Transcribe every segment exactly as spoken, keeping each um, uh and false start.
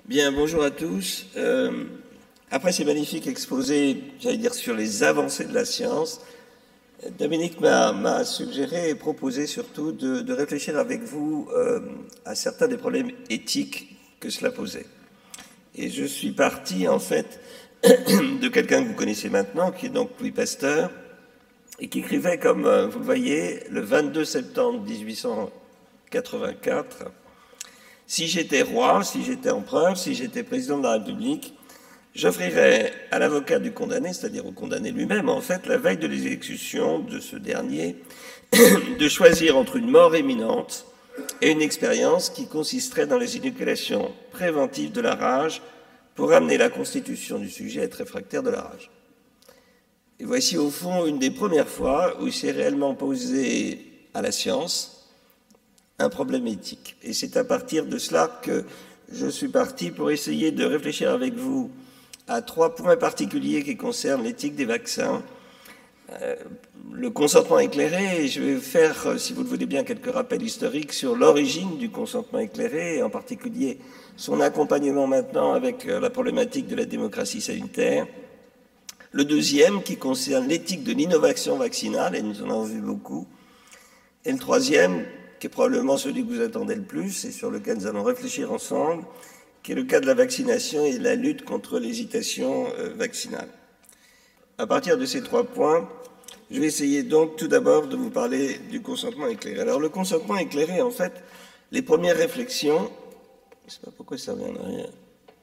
Bien, bonjour à tous. Euh, après ces magnifiques exposés, j'allais dire, sur les avancées de la science, Dominique m'a suggéré et proposé surtout de, de réfléchir avec vous euh, à certains des problèmes éthiques que cela posait. Et je suis parti, en fait, de quelqu'un que vous connaissez maintenant, qui est donc Louis Pasteur, et qui écrivait, comme euh, vous le voyez, le vingt-deux septembre mille huit cent quatre-vingt-quatre, « Si j'étais roi, si j'étais empereur, si j'étais président de la République, j'offrirais à l'avocat du condamné, c'est-à-dire au condamné lui-même, en fait, la veille de l'exécution de ce dernier, de choisir entre une mort imminente et une expérience qui consisterait dans les inoculations préventives de la rage pour amener la constitution du sujet à être réfractaire de la rage. » Et voici au fond une des premières fois où il s'est réellement posé à la science un problème éthique. Et c'est à partir de cela que je suis parti pour essayer de réfléchir avec vous à trois points particuliers qui concernent l'éthique des vaccins. Euh, le consentement éclairé, et je vais faire, si vous le voulez bien, quelques rappels historiques sur l'origine du consentement éclairé, et en particulier son accompagnement maintenant avec la problématique de la démocratie sanitaire. Le deuxième, qui concerne l'éthique de l'innovation vaccinale, et nous en avons vu beaucoup. Et le troisième, qui est probablement celui que vous attendez le plus, et sur lequel nous allons réfléchir ensemble, qui est le cas de la vaccination et de la lutte contre l'hésitation euh, vaccinale. À partir de ces trois points, je vais essayer donc tout d'abord de vous parler du consentement éclairé. Alors le consentement éclairé, en fait, les premières réflexions, je ne sais pas pourquoi ça revient en arrière,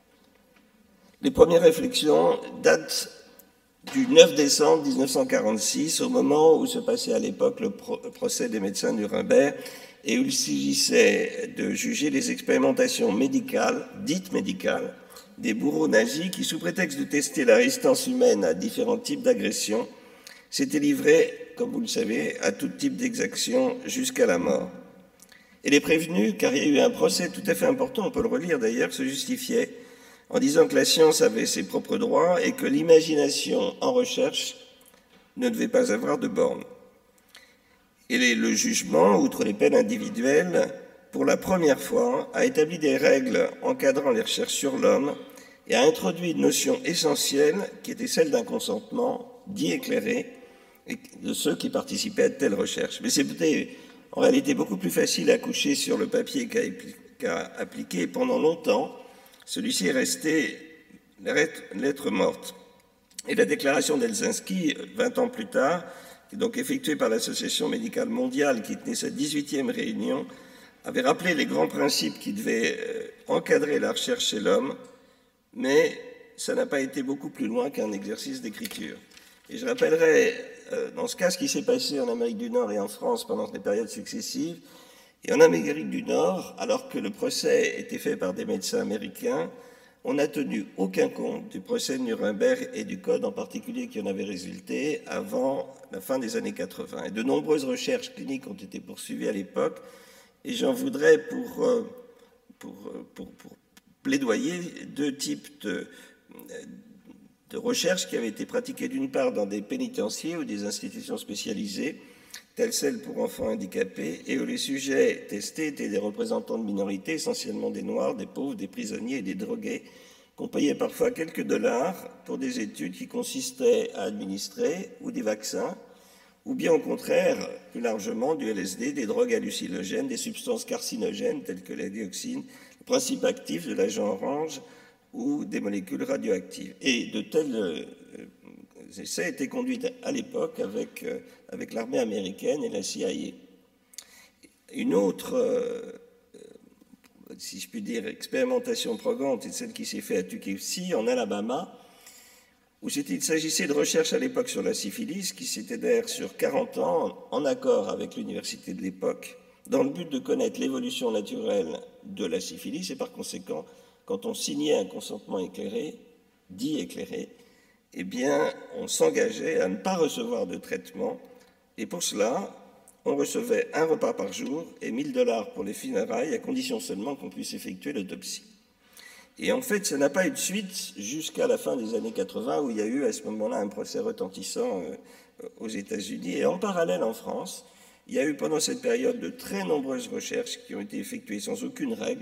les premières réflexions datent du neuf décembre mille neuf cent quarante-six, au moment où se passait à l'époque le procès des médecins de Nuremberg, et où il s'agissait de juger les expérimentations médicales, dites médicales, des bourreaux nazis qui, sous prétexte de tester la résistance humaine à différents types d'agressions, s'étaient livrés, comme vous le savez, à tout type d'exaction jusqu'à la mort. Et les prévenus, car il y a eu un procès tout à fait important, on peut le relire d'ailleurs, se justifiaient en disant que la science avait ses propres droits et que l'imagination en recherche ne devait pas avoir de bornes. Et le jugement, outre les peines individuelles, pour la première fois, a établi des règles encadrant les recherches sur l'homme et a introduit une notion essentielle qui était celle d'un consentement dit éclairé de ceux qui participaient à de telles recherches. Mais c'était en réalité beaucoup plus facile à coucher sur le papier qu'à appliquer. Pendant longtemps, celui-ci est resté lettre morte. Et la déclaration d'Helsinki, vingt ans plus tard, qui est donc effectuée par l'Association médicale mondiale, qui tenait sa dix-huitième réunion, avait rappelé les grands principes qui devaient encadrer la recherche chez l'homme, mais ça n'a pas été beaucoup plus loin qu'un exercice d'écriture. Et je rappellerai, dans ce cas, ce qui s'est passé en Amérique du Nord et en France pendant des périodes successives. Et en Amérique du Nord, alors que le procès était fait par des médecins américains, on n'a tenu aucun compte du procès de Nuremberg et du code en particulier qui en avait résulté avant la fin des années quatre-vingt. Et de nombreuses recherches cliniques ont été poursuivies à l'époque, et j'en voudrais pour, pour, pour, pour plaidoyer deux types de, de recherches qui avaient été pratiquées d'une part dans des pénitenciers ou des institutions spécialisées, telles celles pour enfants handicapés, et où les sujets testés étaient des représentants de minorités, essentiellement des Noirs, des pauvres, des prisonniers et des drogués, qu'on payait parfois quelques dollars pour des études qui consistaient à administrer ou des vaccins, ou bien au contraire, plus largement, du L S D, des drogues hallucinogènes, des substances carcinogènes telles que la dioxine, le principe actif de l'agent orange ou des molécules radioactives. Et de tels euh, essais étaient conduits à l'époque avec, euh, avec l'armée américaine et la C I A. Une autre, euh, si je puis dire, expérimentation probante est celle qui s'est faite à Tuckasegee, en Alabama, où il s'agissait de recherches à l'époque sur la syphilis, qui s'étendèrent sur quarante ans, en accord avec l'université de l'époque, dans le but de connaître l'évolution naturelle de la syphilis, et par conséquent, quand on signait un consentement éclairé, dit éclairé, eh bien, on s'engageait à ne pas recevoir de traitement, et pour cela, on recevait un repas par jour et mille dollars pour les funérailles, à condition seulement qu'on puisse effectuer l'autopsie. Et en fait, ça n'a pas eu de suite jusqu'à la fin des années quatre-vingt, où il y a eu à ce moment-là un procès retentissant euh, aux États-Unis. Et en parallèle, en France, il y a eu pendant cette période de très nombreuses recherches qui ont été effectuées sans aucune règle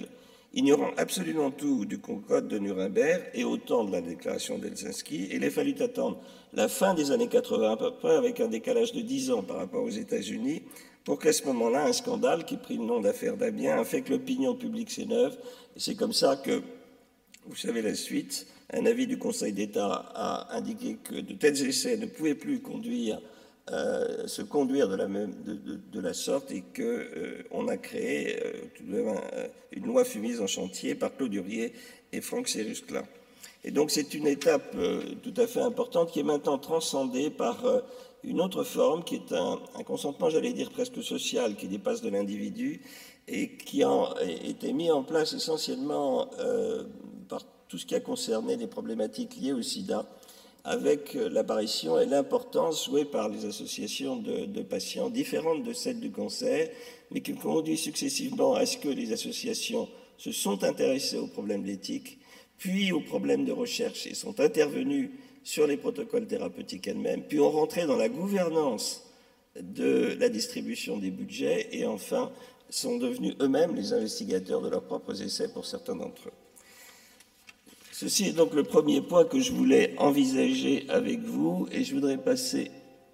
ignorant absolument tout du Concorde de Nuremberg et autant de la déclaration d'Helsinki. Il a fallu attendre la fin des années quatre-vingts à peu près, avec un décalage de dix ans par rapport aux États-Unis, pour qu'à ce moment-là, un scandale qui prit le nom d'affaire Damien a fait que l'opinion publique s'éneuve. Et c'est comme ça que, vous savez la suite, un avis du Conseil d'État a indiqué que de tels essais ne pouvaient plus conduire, euh, se conduire de la, même, de, de, de la sorte, et qu'on euh, a créé euh, tout de même un, une loi fut mise en chantier par Claude Hurier et Franck Séruscla. Et donc c'est une étape euh, tout à fait importante qui est maintenant transcendée par euh, une autre forme qui est un, un consentement, j'allais dire presque social, qui dépasse de l'individu et qui a été mis en place essentiellement euh, par tout ce qui a concerné les problématiques liées au sida, avec l'apparition et l'importance jouée par les associations de, de patients, différentes de celles du cancer, mais qui conduit successivement à ce que les associations se sont intéressées aux problèmes d'éthique, puis aux problèmes de recherche et sont intervenues sur les protocoles thérapeutiques elles-mêmes, puis ont rentré dans la gouvernance de la distribution des budgets et enfin sont devenus eux-mêmes les investigateurs de leurs propres essais pour certains d'entre eux. Ceci est donc le premier point que je voulais envisager avec vous et je voudrais passer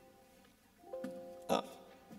à...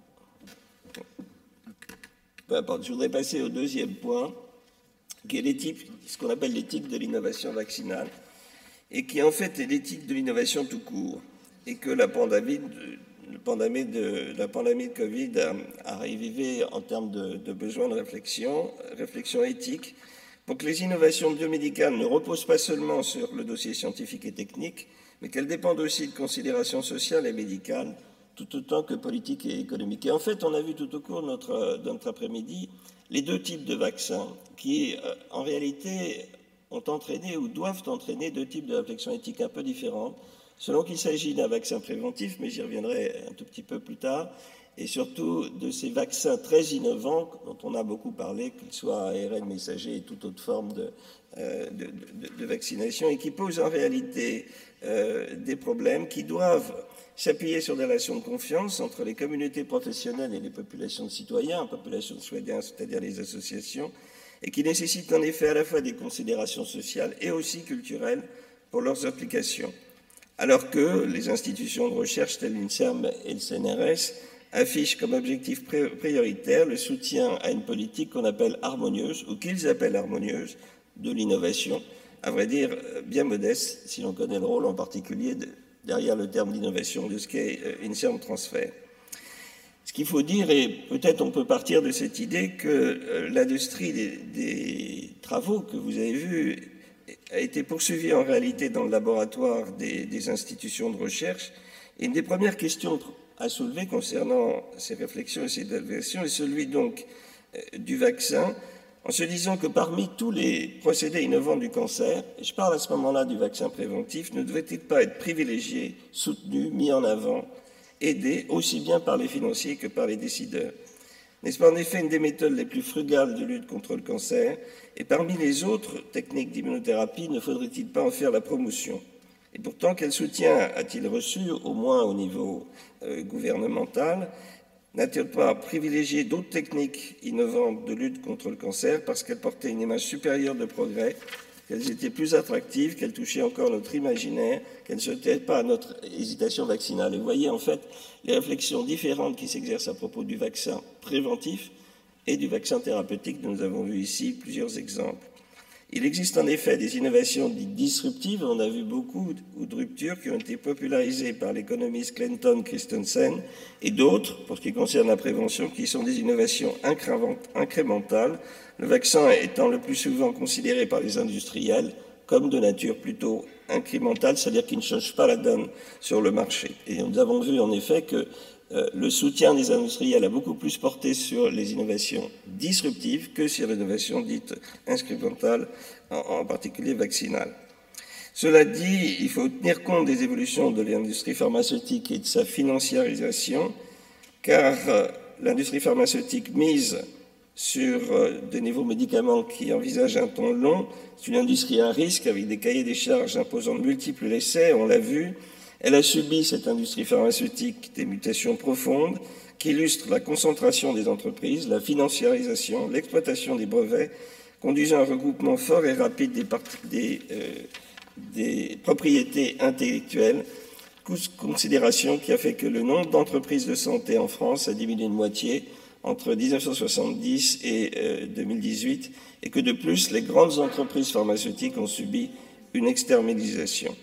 Peu importe, je voudrais passer au deuxième point qui est l'éthique, ce qu'on appelle l'éthique de l'innovation vaccinale et qui en fait est l'éthique de l'innovation tout court et que la pandémie de, la pandémie de, la pandémie de Covid a, a révivé en termes de, de besoin de réflexion, réflexion éthique, pour que les innovations biomédicales ne reposent pas seulement sur le dossier scientifique et technique, mais qu'elles dépendent aussi de considérations sociales et médicales, tout autant que politiques et économiques. Et en fait, on a vu tout au cours de notre, de notre après-midi les deux types de vaccins qui, en réalité, ont entraîné ou doivent entraîner deux types de réflexions éthiques un peu différentes, selon qu'il s'agit d'un vaccin préventif, mais j'y reviendrai un tout petit peu plus tard, et surtout de ces vaccins très innovants dont on a beaucoup parlé, qu'ils soient A R N messager et toute autre forme de, euh, de, de, de vaccination, et qui posent en réalité euh, des problèmes qui doivent s'appuyer sur des relations de confiance entre les communautés professionnelles et les populations de citoyens, populations de soignants, c'est-à-dire les associations, et qui nécessitent en effet à la fois des considérations sociales et aussi culturelles pour leurs applications. Alors que les institutions de recherche telles l'INSERM et le C N R S affichent comme objectif prioritaire le soutien à une politique qu'on appelle harmonieuse, ou qu'ils appellent harmonieuse, de l'innovation, à vrai dire bien modeste, si l'on connaît le rôle en particulier de, derrière le terme d'innovation de ce qu'est INSERM Transfert. Ce qu'il faut dire, et peut-être on peut partir de cette idée que euh, l'industrie des, des travaux que vous avez vus a été poursuivie en réalité dans le laboratoire des, des institutions de recherche. Et une des premières questions à soulever concernant ces réflexions et ces évaluations est celui donc euh, du vaccin, en se disant que parmi tous les procédés innovants du cancer, et je parle à ce moment-là du vaccin préventif, ne devait-il pas être privilégié, soutenu, mis en avant, aidé aussi bien par les financiers que par les décideurs? N'est-ce pas en effet une des méthodes les plus frugales de lutte contre le cancer? Et parmi les autres techniques d'immunothérapie, ne faudrait-il pas en faire la promotion? Et pourtant, quel soutien a-t-il reçu, au moins au niveau euh, gouvernemental? N'a-t-il pas privilégié d'autres techniques innovantes de lutte contre le cancer parce qu'elles portaient une image supérieure de progrès, qu'elles étaient plus attractives, qu'elles touchaient encore notre imaginaire, qu'elles ne se taient pas à notre hésitation vaccinale? Et vous voyez en fait les réflexions différentes qui s'exercent à propos du vaccin préventif et du vaccin thérapeutique, dont nous avons vu ici plusieurs exemples. Il existe en effet des innovations dites disruptives, on a vu beaucoup, ou de ruptures, qui ont été popularisées par l'économiste Clayton Christensen, et d'autres, pour ce qui concerne la prévention, qui sont des innovations incrémentales, le vaccin étant le plus souvent considéré par les industriels comme de nature plutôt incrémentale, c'est-à-dire qu'il ne change pas la donne sur le marché. Et nous avons vu en effet que euh, le soutien des industriels a beaucoup plus porté sur les innovations disruptives que sur l'innovation dite incrémentale, en, en particulier vaccinale. Cela dit, il faut tenir compte des évolutions de l'industrie pharmaceutique et de sa financiarisation, car euh, l'industrie pharmaceutique mise sur euh, de nouveaux médicaments qui envisagent un temps long, c'est une industrie à risque avec des cahiers des charges imposant de multiples essais, on l'a vu. Elle a subi, cette industrie pharmaceutique, des mutations profondes qui illustrent la concentration des entreprises, la financiarisation, l'exploitation des brevets, conduisant à un regroupement fort et rapide des, des, euh, des propriétés intellectuelles, considération qui a fait que le nombre d'entreprises de santé en France a diminué de moitié entre mille neuf cent soixante-dix et euh, deux mille dix-huit, et que de plus, les grandes entreprises pharmaceutiques ont subi une externalisation.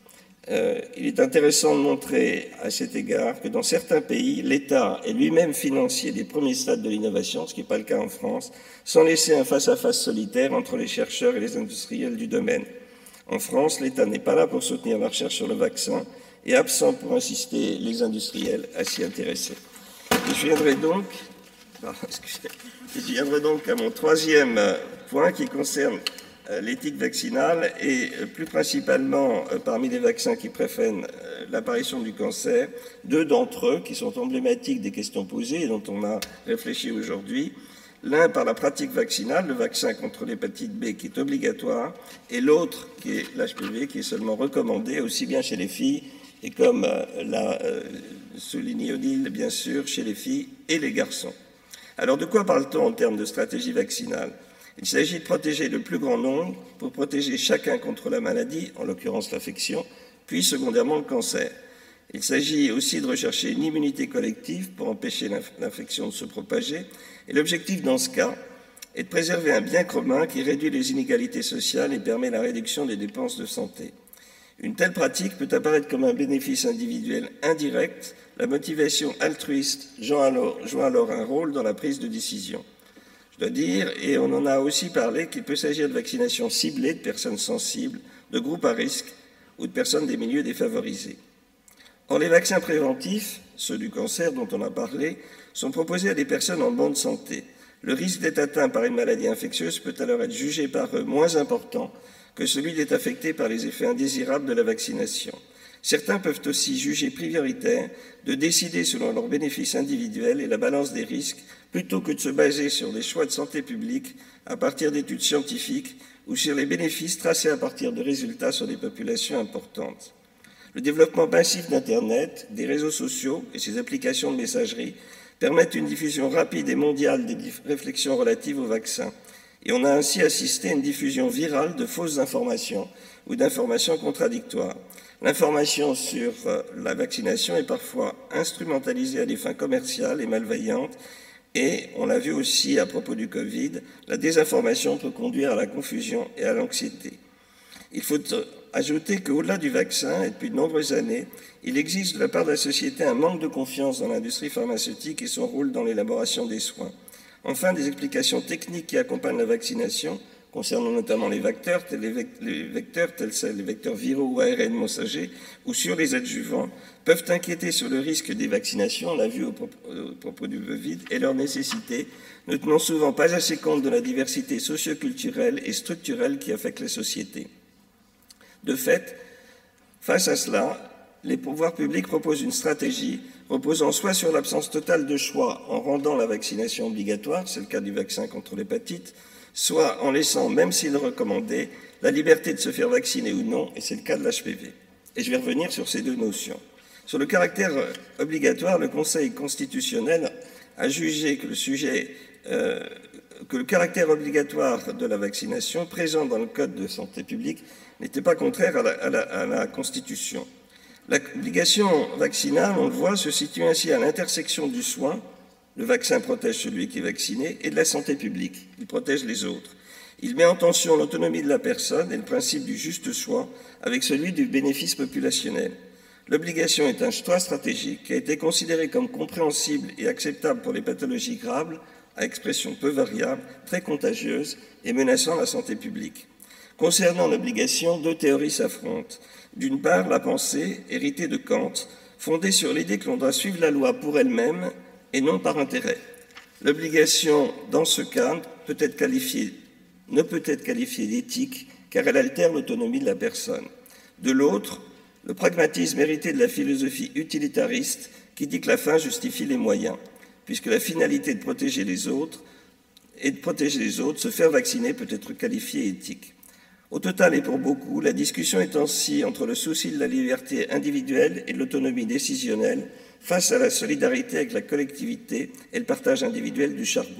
Euh, il est intéressant de montrer à cet égard que dans certains pays, l'État est lui-même financier des premiers stades de l'innovation, ce qui n'est pas le cas en France, sans laisser un face-à-face solitaire entre les chercheurs et les industriels du domaine. En France, l'État n'est pas là pour soutenir la recherche sur le vaccin et absent pour insister les industriels à s'y intéresser. Et je viendrai donc, pardon, je viendrai donc à mon troisième point qui concerne l'éthique vaccinale et plus principalement parmi les vaccins qui préfèrent l'apparition du cancer, deux d'entre eux qui sont emblématiques des questions posées et dont on a réfléchi aujourd'hui. L'un par la pratique vaccinale, le vaccin contre l'hépatite B qui est obligatoire, et l'autre qui est l'H P V qui est seulement recommandé aussi bien chez les filles et comme l'a souligné Odile, bien sûr, chez les filles et les garçons. Alors de quoi parle-t-on en termes de stratégie vaccinale ? Il s'agit de protéger le plus grand nombre pour protéger chacun contre la maladie, en l'occurrence l'infection, puis secondairement le cancer. Il s'agit aussi de rechercher une immunité collective pour empêcher l'infection de se propager. Et l'objectif dans ce cas est de préserver un bien commun qui réduit les inégalités sociales et permet la réduction des dépenses de santé. Une telle pratique peut apparaître comme un bénéfice individuel indirect. La motivation altruiste joue alors, joue alors un rôle dans la prise de décision. Je dois dire, et on en a aussi parlé, qu'il peut s'agir de vaccinations ciblées de personnes sensibles, de groupes à risque ou de personnes des milieux défavorisés. Or, les vaccins préventifs, ceux du cancer dont on a parlé, sont proposés à des personnes en bonne santé. Le risque d'être atteint par une maladie infectieuse peut alors être jugé par eux moins important que celui d'être affecté par les effets indésirables de la vaccination. Certains peuvent aussi juger prioritaire de décider selon leurs bénéfices individuels et la balance des risques plutôt que de se baser sur des choix de santé publique à partir d'études scientifiques ou sur les bénéfices tracés à partir de résultats sur des populations importantes. Le développement massif d'Internet, des réseaux sociaux et ses applications de messagerie permettent une diffusion rapide et mondiale des réflexions relatives aux vaccins. Et on a ainsi assisté à une diffusion virale de fausses informations ou d'informations contradictoires. L'information sur la vaccination est parfois instrumentalisée à des fins commerciales et malveillantes. Et on l'a vu aussi à propos du Covid, la désinformation peut conduire à la confusion et à l'anxiété. Il faut ajouter qu'au-delà du vaccin, et depuis de nombreuses années, il existe de la part de la société un manque de confiance dans l'industrie pharmaceutique et son rôle dans l'élaboration des soins. Enfin, des explications techniques qui accompagnent la vaccination, concernant notamment les vecteurs, tels les, les vecteurs tels les vecteurs viraux ou A R N messagers, ou sur les adjuvants, peuvent inquiéter sur le risque des vaccinations, on l'a vu au propos, au propos du Covid, et leur nécessité, ne tenant souvent pas assez compte de la diversité socioculturelle et structurelle qui affecte les sociétés. De fait, face à cela, les pouvoirs publics proposent une stratégie reposant soit sur l'absence totale de choix en rendant la vaccination obligatoire, c'est le cas du vaccin contre l'hépatite, soit en laissant, même s'il est recommandé, la liberté de se faire vacciner ou non, et c'est le cas de l'H P V. Et je vais revenir sur ces deux notions. Sur le caractère obligatoire, le Conseil constitutionnel a jugé que le sujet, euh, que le caractère obligatoire de la vaccination présent dans le Code de santé publique n'était pas contraire à la, à la, à la Constitution. L'obligation vaccinale, on le voit, se situe ainsi à l'intersection du soin. Le vaccin protège celui qui est vacciné et de la santé publique. Il protège les autres. Il met en tension l'autonomie de la personne et le principe du juste choix avec celui du bénéfice populationnel. L'obligation est un choix stratégique qui a été considéré comme compréhensible et acceptable pour les pathologies graves, à expression peu variable, très contagieuse et menaçant la santé publique. Concernant l'obligation, deux théories s'affrontent. D'une part, la pensée, héritée de Kant, fondée sur l'idée que l'on doit suivre la loi pour elle-même et non par intérêt. L'obligation, dans ce cas, peut être qualifiée, ne peut être qualifiée d'éthique car elle altère l'autonomie de la personne. De l'autre, le pragmatisme hérité de la philosophie utilitariste qui dit que la fin justifie les moyens, puisque la finalité de protéger les autres et de protéger les autres, se faire vacciner peut être qualifiée éthique. Au total et pour beaucoup, la discussion est ainsi entre le souci de la liberté individuelle et de l'autonomie décisionnelle face à la solidarité avec la collectivité et le partage individuel du charbon.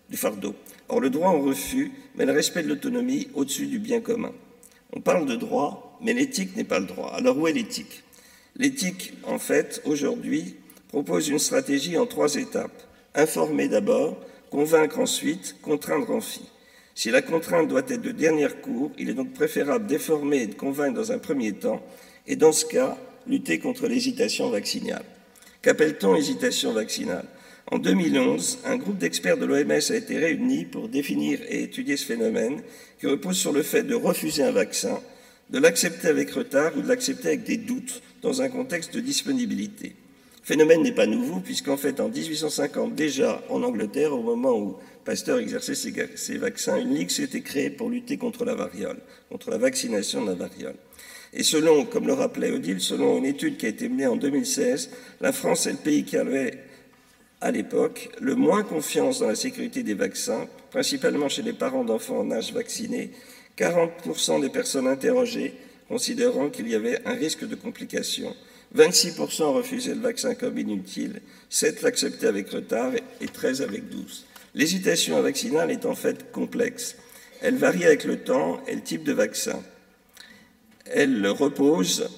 du fardeau. Or, le droit au refus met le respect de l'autonomie au-dessus du bien commun. On parle de droit, mais l'éthique n'est pas le droit. Alors, où est l'éthique? L'éthique, en fait, aujourd'hui, propose une stratégie en trois étapes. Informer d'abord, convaincre ensuite, contraindre ensuite. Si la contrainte doit être de dernier recours, il est donc préférable d'informer et de convaincre dans un premier temps, et dans ce cas, lutter contre l'hésitation vaccinale. Qu'appelle-t-on hésitation vaccinale? En deux mille onze, un groupe d'experts de l'O M S a été réuni pour définir et étudier ce phénomène qui repose sur le fait de refuser un vaccin, de l'accepter avec retard ou de l'accepter avec des doutes dans un contexte de disponibilité. Le phénomène n'est pas nouveau puisqu'en fait, en dix-huit cent cinquante, déjà en Angleterre, au moment où Pasteur exerçait ses, ses vaccins, une ligue s'était créée pour lutter contre la variole, contre la vaccination de la variole. Et selon, comme le rappelait Odile, selon une étude qui a été menée en deux mille seize, la France est le pays qui avait, à l'époque, le moins confiance dans la sécurité des vaccins, principalement chez les parents d'enfants en âge vacciné, quarante pour cent des personnes interrogées considérant qu'il y avait un risque de complications, vingt-six pour cent refusaient le vaccin comme inutile, sept l'acceptaient avec retard et treize avec douze. L'hésitation vaccinale est en fait complexe. Elle varie avec le temps et le type de vaccin. Elle repose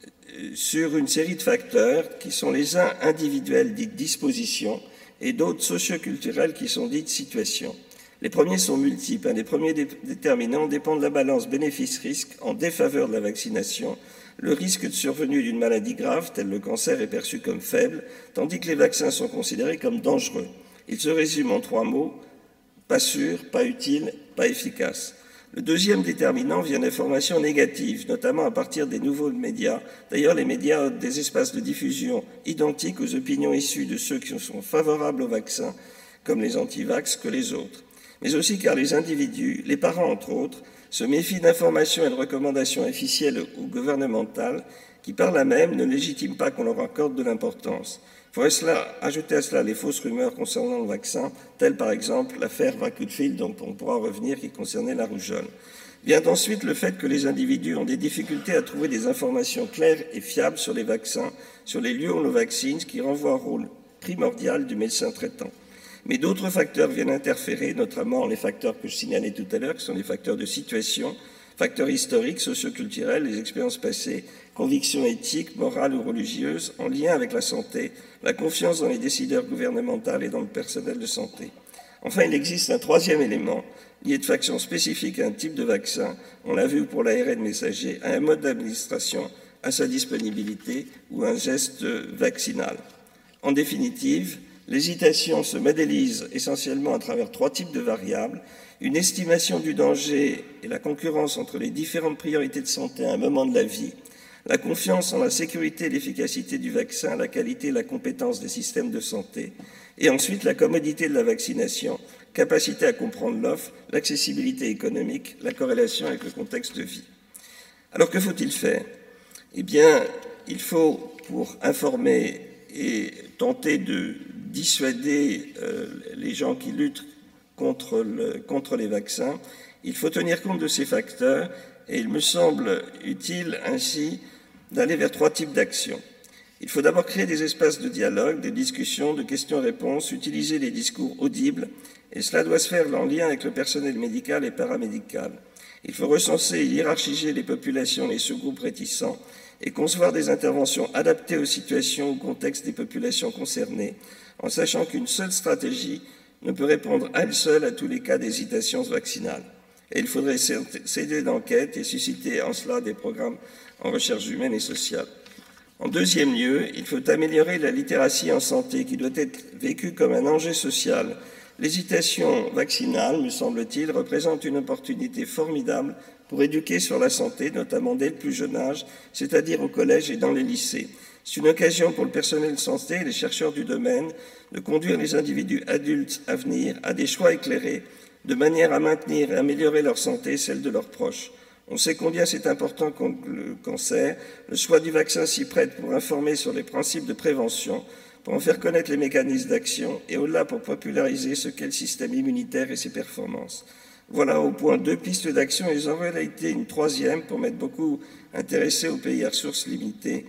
sur une série de facteurs qui sont les uns individuels, dites dispositions, et d'autres socioculturels qui sont dites situations. Les premiers sont multiples. Un des premiers déterminants dépend de la balance bénéfice-risque en défaveur de la vaccination. Le risque de survenue d'une maladie grave, tel le cancer, est perçu comme faible, tandis que les vaccins sont considérés comme dangereux. Il se résume en trois mots: pas sûr, pas utile, pas efficace. Le deuxième déterminant vient d'informations négatives, notamment à partir des nouveaux médias. D'ailleurs, les médias ont des espaces de diffusion identiques aux opinions issues de ceux qui sont favorables au vaccin, comme les anti-vax, que les autres. Mais aussi car les individus, les parents entre autres, se méfient d'informations et de recommandations officielles ou gouvernementales qui, par là même, ne légitiment pas qu'on leur accorde de l'importance. Il faudrait cela, ajouter à cela les fausses rumeurs concernant le vaccin, telles par exemple l'affaire Wakefield, dont on pourra revenir, qui concernait la rougeole. Vient ensuite le fait que les individus ont des difficultés à trouver des informations claires et fiables sur les vaccins, sur les lieux où on le vaccine, ce qui renvoie au rôle primordial du médecin traitant. Mais d'autres facteurs viennent interférer, notamment les facteurs que je signalais tout à l'heure, qui sont les facteurs de situation, facteurs historiques, socioculturels, les expériences passées, convictions éthiques, morales ou religieuses, en lien avec la santé, la confiance dans les décideurs gouvernementaux et dans le personnel de santé. Enfin, il existe un troisième élément, lié de façon spécifique à un type de vaccin, on l'a vu pour l'A R N messager, à un mode d'administration, à sa disponibilité ou à un geste vaccinal. En définitive, l'hésitation se modélise essentiellement à travers trois types de variables: une estimation du danger et la concurrence entre les différentes priorités de santé à un moment de la vie, la confiance en la sécurité et l'efficacité du vaccin, la qualité et la compétence des systèmes de santé, et ensuite la commodité de la vaccination, capacité à comprendre l'offre, l'accessibilité économique, la corrélation avec le contexte de vie. Alors que faut-il faire? Eh bien, il faut, pour informer et tenter de dissuader euh, les gens qui luttent contre, le, contre les vaccins, il faut tenir compte de ces facteurs et il me semble utile ainsi d'aller vers trois types d'actions. Il faut d'abord créer des espaces de dialogue, des discussions, de questions-réponses, utiliser des discours audibles, et cela doit se faire en lien avec le personnel médical et paramédical. Il faut recenser et hiérarchiser les populations et les sous-groupes réticents et concevoir des interventions adaptées aux situations ou contextes des populations concernées, en sachant qu'une seule stratégie ne peut répondre à elle seule à tous les cas d'hésitation vaccinale. Et il faudrait s'aider d'enquête et susciter en cela des programmes en recherche humaine et sociale. En deuxième lieu, il faut améliorer la littératie en santé qui doit être vécue comme un enjeu social. L'hésitation vaccinale, me semble-t-il, représente une opportunité formidable pour éduquer sur la santé, notamment dès le plus jeune âge, c'est-à-dire au collège et dans les lycées. C'est une occasion pour le personnel de santé et les chercheurs du domaine de conduire les individus adultes à venir à des choix éclairés, de manière à maintenir et améliorer leur santé et celle de leurs proches. On sait combien c'est important contre le cancer. Le choix du vaccin s'y prête pour informer sur les principes de prévention, pour en faire connaître les mécanismes d'action et au-delà pour populariser ce qu'est le système immunitaire et ses performances. Voilà au point deux pistes d'action et j'en aurais été une troisième pour m'être beaucoup intéressé aux pays à ressources limitées,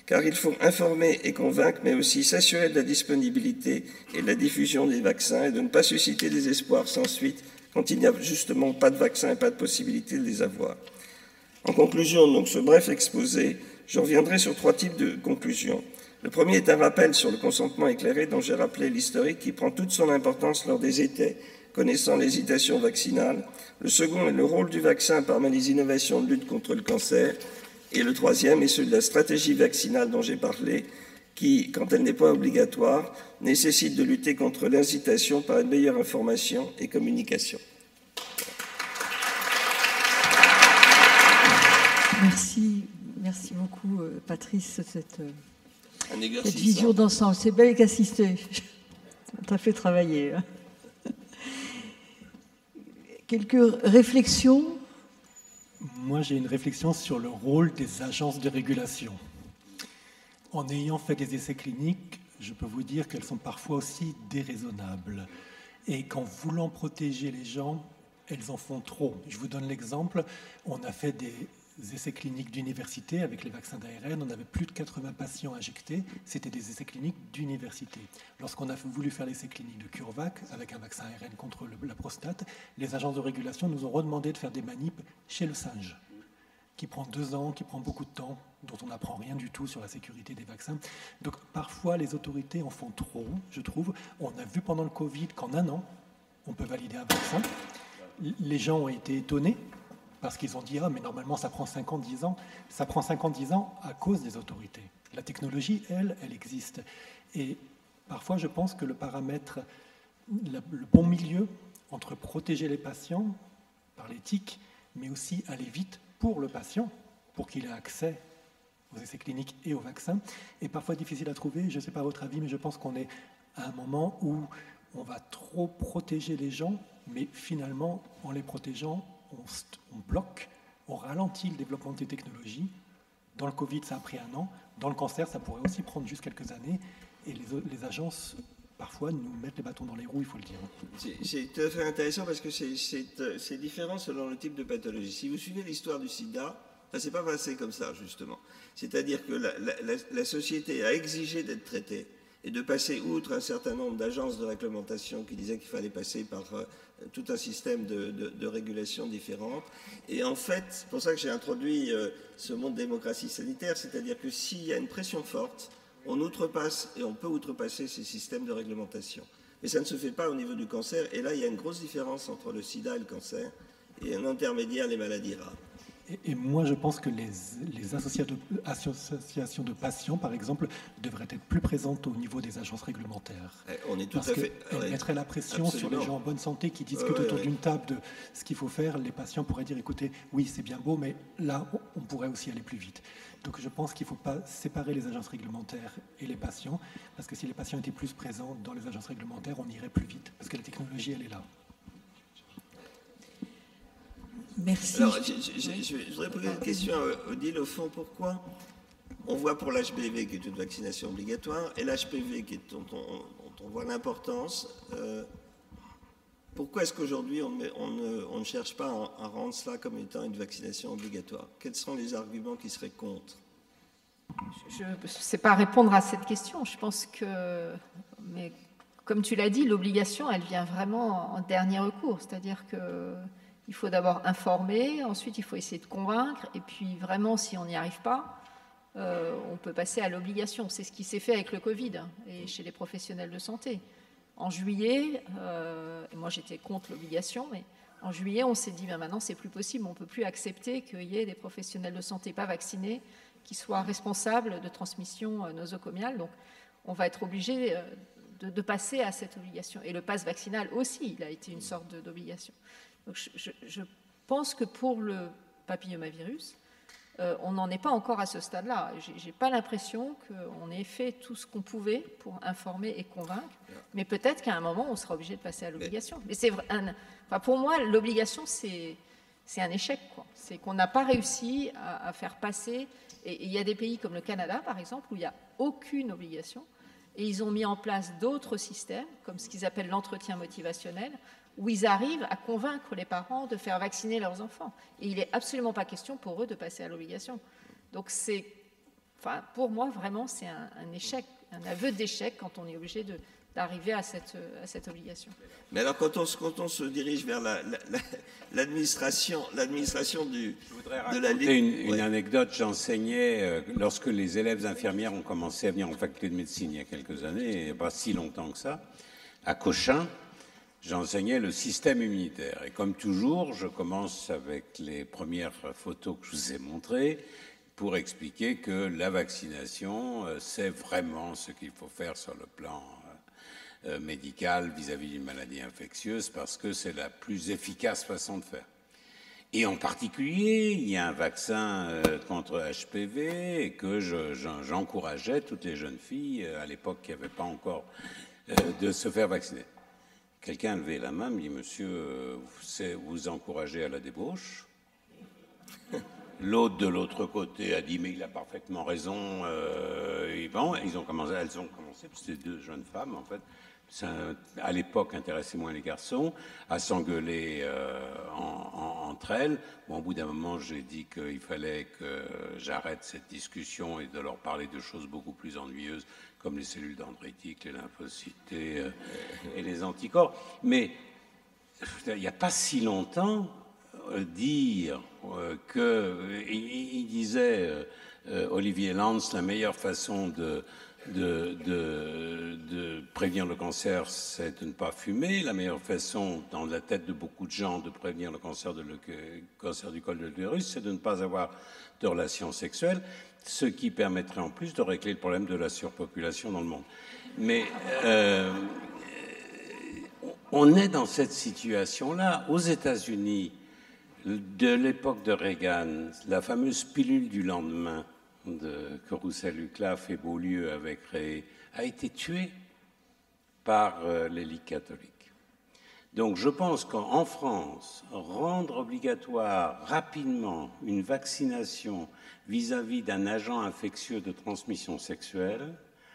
car il faut informer et convaincre, mais aussi s'assurer de la disponibilité et de la diffusion des vaccins et de ne pas susciter des espoirs sans suite quand il n'y a justement pas de vaccin et pas de possibilité de les avoir. En conclusion, donc, ce bref exposé, je reviendrai sur trois types de conclusions. Le premier est un rappel sur le consentement éclairé dont j'ai rappelé l'historique qui prend toute son importance lors des essais connaissant l'hésitation vaccinale. Le second est le rôle du vaccin parmi les innovations de lutte contre le cancer. Et le troisième est celui de la stratégie vaccinale dont j'ai parlé, qui, quand elle n'est pas obligatoire, nécessite de lutter contre l'incitation par une meilleure information et communication. Merci, merci beaucoup, Patrice, cette, Un cette vision d'ensemble. C'est bel qu'assister. On t'a fait travailler. Hein. Quelques réflexions? Moi, j'ai une réflexion sur le rôle des agences de régulation. En ayant fait des essais cliniques, je peux vous dire qu'elles sont parfois aussi déraisonnables. Et qu'en voulant protéger les gens, elles en font trop. Je vous donne l'exemple. On a fait des essais cliniques d'université avec les vaccins d'A R N. On avait plus de quatre-vingts patients injectés. C'était des essais cliniques d'université. Lorsqu'on a voulu faire l'essai clinique de CureVac avec un vaccin A R N contre le, la prostate, les agences de régulation nous ont redemandé de faire des manips chez le singe, qui prend deux ans, qui prend beaucoup de temps, dont on n'apprend rien du tout sur la sécurité des vaccins. Donc parfois, les autorités en font trop, je trouve. On a vu pendant le Covid qu'en un an, on peut valider un vaccin. Les gens ont été étonnés parce qu'ils ont dit « Ah, mais normalement, ça prend cinq ans, dix ans ». Ça prend cinq ans, dix ans à cause des autorités. La technologie, elle, elle existe. Et parfois, je pense que le paramètre, le bon milieu entre protéger les patients par l'éthique, mais aussi aller vite pour le patient, pour qu'il ait accès aux essais cliniques et aux vaccins, est parfois difficile à trouver. Je ne sais pas votre avis, mais je pense qu'on est à un moment où on va trop protéger les gens, mais finalement, en les protégeant, on, on bloque, on ralentit le développement des technologies. Dans le Covid, ça a pris un an. Dans le cancer, ça pourrait aussi prendre juste quelques années. Et les, les agences, parfois, nous mettent les bâtons dans les roues, il faut le dire. C'est tout à fait intéressant parce que c'est différent selon le type de pathologie. Si vous suivez l'histoire du sida, ça ne s'est pas passé comme ça, justement. C'est-à-dire que la, la, la société a exigé d'être traitée et de passer outre un certain nombre d'agences de réglementation qui disaient qu'il fallait passer par euh, tout un système de, de, de régulation différentes. Et en fait, c'est pour ça que j'ai introduit euh, ce mot de démocratie sanitaire, c'est-à-dire que s'il y a une pression forte, on outrepasse et on peut outrepasser ces systèmes de réglementation. Mais ça ne se fait pas au niveau du cancer. Et là, il y a une grosse différence entre le sida et le cancer, et un intermédiaire, les maladies rares. Et, et moi, je pense que les, les associations, de, associations de patients, par exemple, devraient être plus présentes au niveau des agences réglementaires. On est tout Parce à fait. Elles Ouais, mettraient la pression absolument sur les gens en bonne santé qui discutent ouais, ouais, autour ouais. d'une table de ce qu'il faut faire. Les patients pourraient dire, écoutez, oui, c'est bien beau, mais là, on pourrait aussi aller plus vite. Donc je pense qu'il ne faut pas séparer les agences réglementaires et les patients, parce que si les patients étaient plus présents dans les agences réglementaires, on irait plus vite, parce que la technologie, elle est là. Merci. Alors, je, je, je, je voudrais poser une question à Odile, au fond, pourquoi on voit pour l'H P V qui est une vaccination obligatoire, et l'H P V qui est, dont, on, dont on voit l'importance, euh, pourquoi est-ce qu'aujourd'hui on, on, ne, on ne cherche pas à, à rendre cela comme étant une vaccination obligatoire? Quels sont les arguments qui seraient contre? Je ne sais pas répondre à cette question. Je pense que, mais comme tu l'as dit, l'obligation, elle vient vraiment en dernier recours. C'est-à-dire qu'il faut d'abord informer, ensuite il faut essayer de convaincre, et puis vraiment, si on n'y arrive pas, euh, on peut passer à l'obligation. C'est ce qui s'est fait avec le Covid et chez les professionnels de santé. En juillet, euh, et moi j'étais contre l'obligation, mais en juillet, on s'est dit, ben maintenant, c'est plus possible, on ne peut plus accepter qu'il y ait des professionnels de santé pas vaccinés qui soient responsables de transmission nosocomiale. Donc, on va être obligé de, de passer à cette obligation. Et le pass vaccinal aussi, il a été une sorte d'obligation. Donc, je, je, je pense que pour le papillomavirus, euh, on n'en est pas encore à ce stade-là. Je n'ai pas l'impression qu'on ait fait tout ce qu'on pouvait pour informer et convaincre, mais peut-être qu'à un moment, on sera obligé de passer à l'obligation. Mais c'est un, enfin, pour moi, l'obligation, c'est c'est un échec, quoi. C'est qu'on n'a pas réussi à, à faire passer. Et il y a des pays comme le Canada, par exemple, où il n'y a aucune obligation, et ils ont mis en place d'autres systèmes, comme ce qu'ils appellent l'entretien motivationnel, où ils arrivent à convaincre les parents de faire vacciner leurs enfants. Et il n'est absolument pas question pour eux de passer à l'obligation. Donc c'est enfin, pour moi, vraiment, c'est un, un échec, un aveu d'échec quand on est obligé de, d'arriver à cette, à cette obligation. Mais alors, quand on, quand on se dirige vers la, la, la, l'administration, l'administration du, Je voudrais de la raconter une, une ouais. anecdote. J'enseignais euh, lorsque les élèves infirmières ont commencé à venir en faculté de médecine il y a quelques années, et pas si longtemps que ça, à Cochin. J'enseignais le système immunitaire. Et comme toujours, je commence avec les premières photos que je vous ai montrées pour expliquer que la vaccination, euh, c'est vraiment ce qu'il faut faire sur le plan euh, médical vis-à-vis d'une maladie infectieuse, parce que c'est la plus efficace façon de faire. Et en particulier, il y a un vaccin euh, contre H P V et que je, j'encourageais toutes les jeunes filles, euh, à l'époque qui n'avaient pas encore, euh, de se faire vacciner. Quelqu'un a levé la main, me dit « Monsieur, euh, vous, vous encouragez à la débauche ?» L'autre de l'autre côté a dit « Mais il a parfaitement raison. Euh, » et bon, ils ont commencé, elles ont commencé, c'était deux jeunes femmes en fait, ça, à l'époque intéressait moins les garçons, à s'engueuler euh, en, en, entre elles. Bon, au bout d'un moment, j'ai dit qu'il fallait que j'arrête cette discussion et de leur parler de choses beaucoup plus ennuyeuses, comme les cellules dendritiques, les lymphocytes et, euh, et les anticorps. Mais il n'y a pas si longtemps, euh, dire euh, que, il, il disait, euh, Olivier Lanz, la meilleure façon de De, de, de prévenir le cancer, c'est de ne pas fumer. La meilleure façon, dans la tête de beaucoup de gens, de prévenir le cancer, de le, cancer du col de l'utérus, c'est de ne pas avoir de relations sexuelles, ce qui permettrait en plus de régler le problème de la surpopulation dans le monde. Mais euh, on est dans cette situation-là. Aux États-Unis, de l'époque de Reagan, la fameuse pilule du lendemain, de, que Roussel-Luclaf et Beaulieu avaient créé, a été tué par euh, les ligues catholiques. Donc je pense qu'en France, rendre obligatoire rapidement une vaccination vis-à-vis d'un agent infectieux de transmission sexuelle,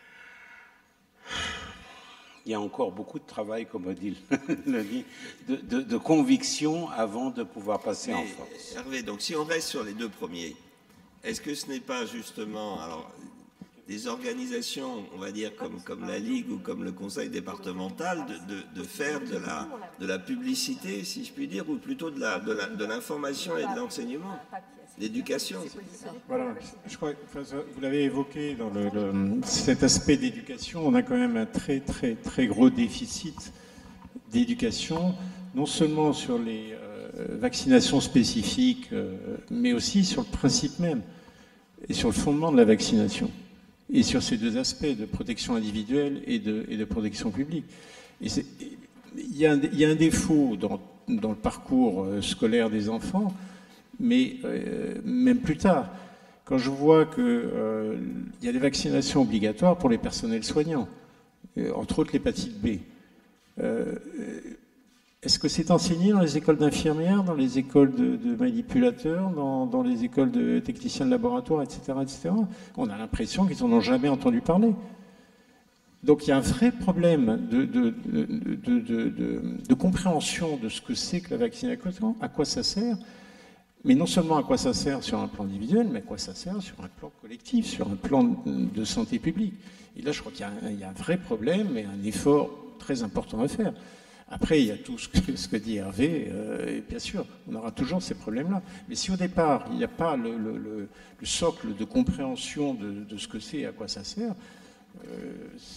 il y a encore beaucoup de travail, comme Odile le dit, de, de, de conviction avant de pouvoir passer Mais, en force. Hervé, donc si on reste sur les deux premiers, est-ce que ce n'est pas justement alors, des organisations, on va dire, comme, comme la Ligue ou comme le Conseil départemental, de, de, de faire de la, de la publicité, si je puis dire, ou plutôt de, la, de, la, de l'information et de l'enseignement, l'éducation? Voilà, je crois que vous l'avez évoqué dans le, le, cet aspect d'éducation, on a quand même un très très très gros déficit d'éducation, non seulement sur les euh, vaccinations spécifiques, euh, mais aussi sur le principe même et sur le fondement de la vaccination, et sur ces deux aspects de protection individuelle et de, et de protection publique. Et il y, y a un défaut dans, dans le parcours scolaire des enfants, mais euh, même plus tard, quand je vois qu'il euh, y a des vaccinations obligatoires pour les personnels soignants, euh, entre autres l'hépatite B. Euh, Est-ce que c'est enseigné dans les écoles d'infirmières, dans les écoles de, de manipulateurs, dans, dans les écoles de techniciens de laboratoire, et cetera, et cetera. On a l'impression qu'ils n'en ont jamais entendu parler. Donc il y a un vrai problème de, de, de, de, de, de, de compréhension de ce que c'est que la vaccination, à quoi ça sert, mais non seulement à quoi ça sert sur un plan individuel, mais à quoi ça sert sur un plan collectif, sur un plan de santé publique. Et là, je crois qu'il y a un, il y a un vrai problème et un effort très important à faire. Après, il y a tout ce que, ce que dit Hervé, euh, et bien sûr, on aura toujours ces problèmes-là. Mais si au départ, il n'y a pas le, le, le, le socle de compréhension de, de ce que c'est et à quoi ça sert, euh,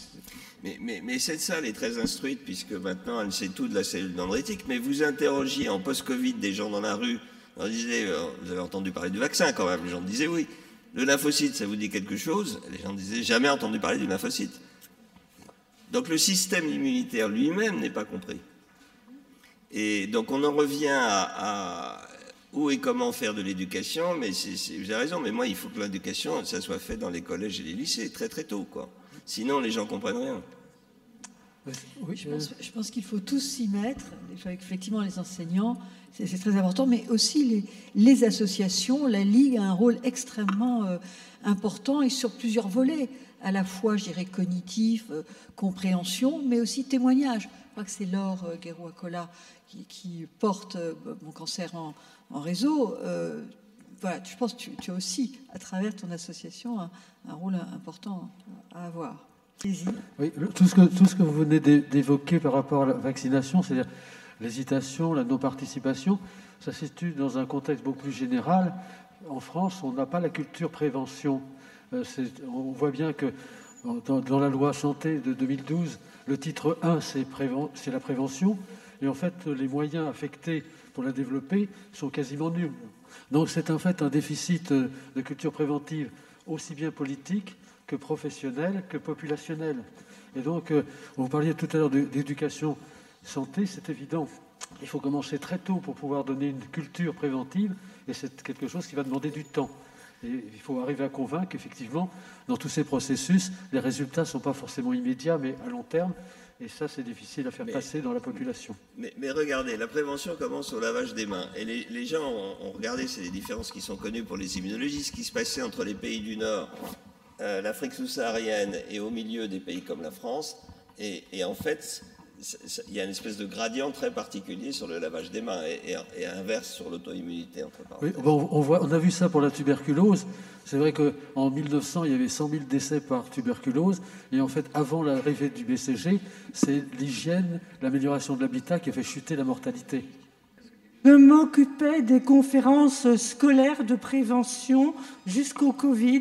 mais, mais, mais cette salle est très instruite, puisque maintenant, elle sait tout de la cellule dendritique, mais vous interrogiez en post-Covid des gens dans la rue, on disait, euh, vous avez entendu parler du vaccin quand même, les gens disaient oui. Le lymphocyte, ça vous dit quelque chose? Les gens disaient, jamais entendu parler du lymphocyte. Donc le système immunitaire lui-même n'est pas compris. Et donc on en revient à, à où et comment faire de l'éducation, mais c'est, c'est, vous avez raison, mais moi il faut que l'éducation, ça soit fait dans les collèges et les lycées, très très tôt, quoi. Sinon les gens comprennent rien. Oui, je pense, je pense qu'il faut tous s'y mettre, effectivement les enseignants, c'est, c'est très important, mais aussi les, les associations. La Ligue a un rôle extrêmement euh, important et sur plusieurs volets, à la fois, je dirais, cognitif, euh, compréhension, mais aussi témoignage. Je crois que c'est Laure euh, Guéroua-Colas qui, qui porte euh, Mon cancer en, en réseau. Euh, voilà, je pense que tu, tu as aussi, à travers ton association, un, un rôle important à avoir. Oui, tout ce que, tout ce que vous venez d'évoquer par rapport à la vaccination, c'est-à-dire l'hésitation, la non-participation, ça se situe dans un contexte beaucoup plus général. En France, on n'a pas la culture prévention. Euh, on voit bien que dans, dans la loi santé de deux mille douze, le titre un, c'est la prévention, et en fait, les moyens affectés pour la développer sont quasiment nuls. Donc c'est en fait un déficit de culture préventive aussi bien politique que professionnelle, que populationnelle. Et donc, euh, vous parliez tout à l'heure d'éducation santé, c'est évident. Il faut commencer très tôt pour pouvoir donner une culture préventive, et c'est quelque chose qui va demander du temps. Et il faut arriver à convaincre qu'effectivement, dans tous ces processus, les résultats ne sont pas forcément immédiats, mais à long terme. Et ça, c'est difficile à faire mais, passer dans la population. Mais, mais regardez, la prévention commence au lavage des mains. Et les, les gens ont, ont regardé, c'est les différences qui sont connues pour les immunologistes, ce qui se passait entre les pays du Nord, euh, l'Afrique sous-saharienne et au milieu des pays comme la France. Et, et en fait, il y a une espèce de gradient très particulier sur le lavage des mains et, et, et inverse sur l'auto-immunité, entre parenthèses. Oui, bon, on, voit, on a vu ça pour la tuberculose. C'est vrai qu'en mille neuf cents, il y avait cent mille décès par tuberculose. Et en fait, avant l'arrivée du B C G, c'est l'hygiène, l'amélioration de l'habitat qui a fait chuter la mortalité. Je m'occupais des conférences scolaires de prévention jusqu'au Covid.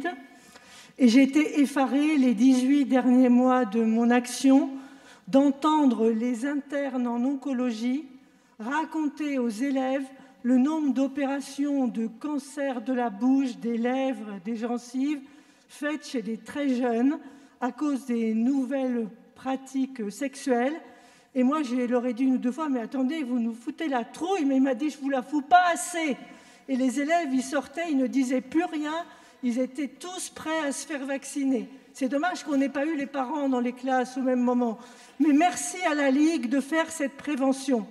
Et j'ai été effarée les dix-huit derniers mois de mon action d'entendre les internes en oncologie raconter aux élèves le nombre d'opérations de cancer de la bouche, des lèvres, des gencives faites chez des très jeunes à cause des nouvelles pratiques sexuelles. Et moi, je leur ai dit une ou deux fois, mais attendez, vous nous foutez la trouille. Mais il m'a dit, je ne vous la fous pas assez. Et les élèves, ils sortaient, ils ne disaient plus rien. Ils étaient tous prêts à se faire vacciner. C'est dommage qu'on n'ait pas eu les parents dans les classes au même moment. Mais merci à la Ligue de faire cette prévention.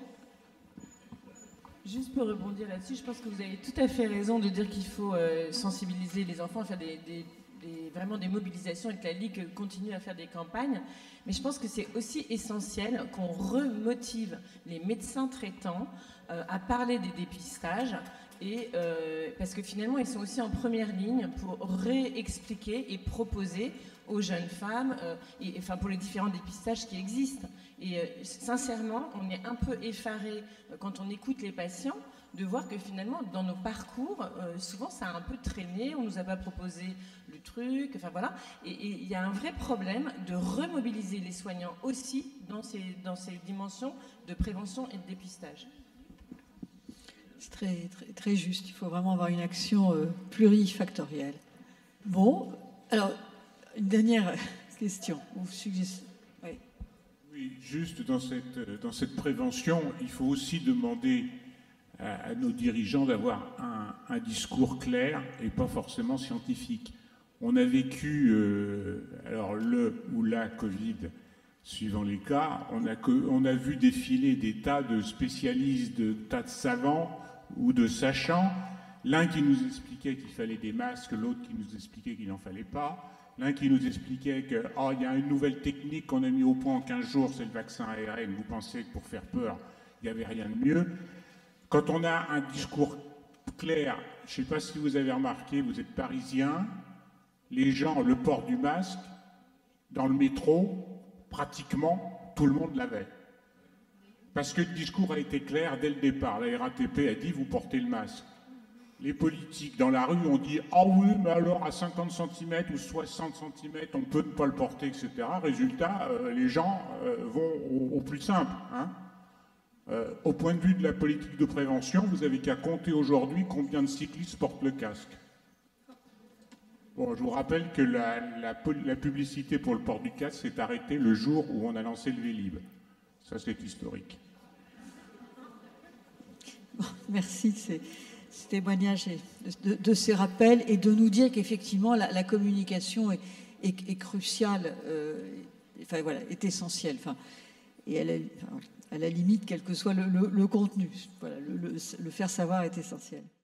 Juste pour rebondir là-dessus, je pense que vous avez tout à fait raison de dire qu'il faut euh, sensibiliser les enfants, faire des, des, des, vraiment des mobilisations et que la Ligue continue à faire des campagnes. Mais je pense que c'est aussi essentiel qu'on remotive les médecins traitants euh, à parler des dépistages. Et, euh, parce que finalement, ils sont aussi en première ligne pour réexpliquer et proposer aux jeunes femmes, euh, et, enfin pour les différents dépistages qui existent. Et euh, sincèrement, on est un peu effaré euh, quand on écoute les patients de voir que finalement, dans nos parcours, euh, souvent ça a un peu traîné, on ne nous a pas proposé le truc, enfin voilà. Et il y a un vrai problème de remobiliser les soignants aussi dans ces, dans ces dimensions de prévention et de dépistage. C'est très, très, très juste. Il faut vraiment avoir une action euh, plurifactorielle. Bon, alors, une dernière question. Vous suggestez... Oui. Oui, juste dans cette, dans cette prévention, il faut aussi demander à, à nos dirigeants d'avoir un, un discours clair et pas forcément scientifique. On a vécu, euh, alors le ou la Covid, suivant les cas, on a, que, on a vu défiler des tas de spécialistes, de tas de savants ou de sachants, l'un qui nous expliquait qu'il fallait des masques, l'autre qui nous expliquait qu'il n'en fallait pas, l'un qui nous expliquait qu'il oh, y a une nouvelle technique qu'on a mis au point en quinze jours, c'est le vaccin A R N, vous pensez que pour faire peur, il n'y avait rien de mieux. Quand on a un discours clair, je ne sais pas si vous avez remarqué, vous êtes parisien, les gens, le port du masque, dans le métro, pratiquement tout le monde l'avait. Parce que le discours a été clair dès le départ. La R A T P a dit « vous portez le masque ». Les politiques dans la rue ont dit « ah oui, mais alors à cinquante centimètres ou soixante centimètres, on peut ne pas le porter, et cetera » Résultat, euh, les gens euh, vont au, au plus simple. Hein. Euh, au point de vue de la politique de prévention, vous avez qu'à compter aujourd'hui combien de cyclistes portent le casque. Bon, je vous rappelle que la, la, la publicité pour le port du casque s'est arrêtée le jour où on a lancé le Vélib'. Ça, c'est historique. Bon, merci de ces, ces témoignages, de, de, de ces rappels, et de nous dire qu'effectivement, la, la communication est, est, est cruciale, euh, enfin, voilà, est essentielle. Enfin, et elle est, enfin, à la limite, quel que soit le, le, le contenu. Voilà, le, le, le faire savoir est essentiel.